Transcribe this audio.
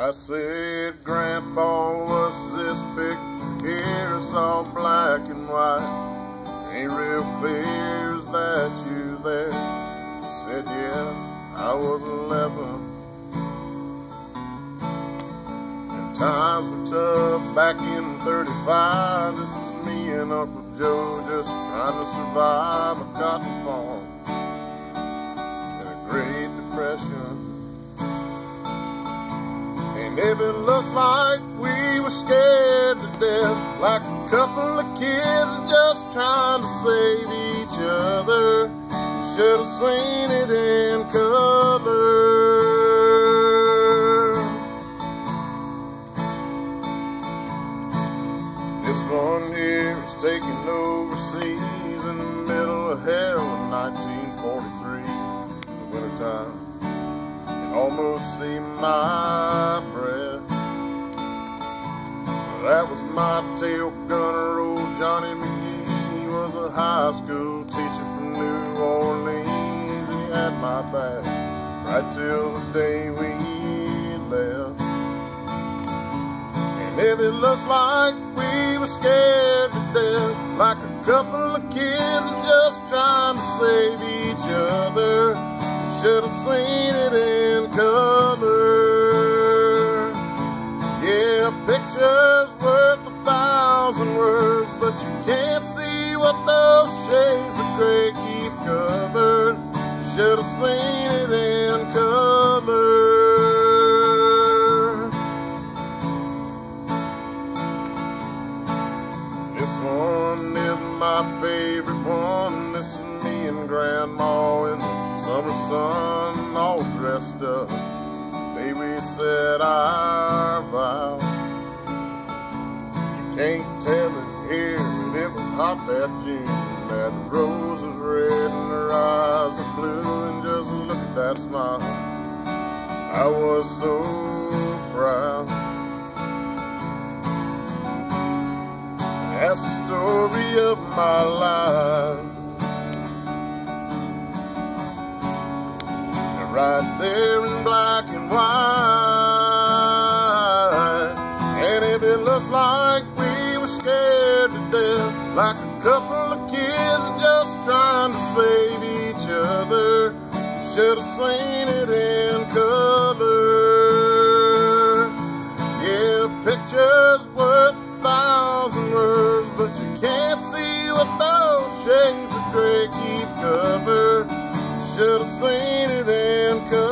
I said, Grandpa, what's this picture here? It's all black and white. Ain't real clear, is that you there? He said, yeah, I was 11. And times were tough back in 35. This is me and Uncle Joe just trying to survive a cotton farm in a Great Depression. And if it looks like we were scared to death, like a couple of kids just trying to save each other, you should have seen it in color. This one here is taken overseas in the middle of hell in 1943, in the wintertime. Almost see my breath. That was my tail gunner, old Johnny McGee. Was a high school teacher from New Orleans. He had my back right till the day we left. And if it looks like we were scared to death, like a couple of kids just trying to save each other, should have seen it in color. Yeah, a picture's worth 1,000 words, but you can't see what those shades of gray keep covered. Should have seen it in color. This one is my favorite one. This is me and Grandma in the summer sun, all dressed up. Day we said our vow. You can't tell it here, but it was hot that June. That rose was red and her eyes were blue, and just look at that smile. I was so proud. That's the story of my life. Right there in black and white. And if it looks like we were scared to death, like a couple of kids just trying to save each other, you should have seen it in color. Yeah, a picture's worth 1,000 words, but you can't see what those shades of gray keep covered. Should have seen it in color.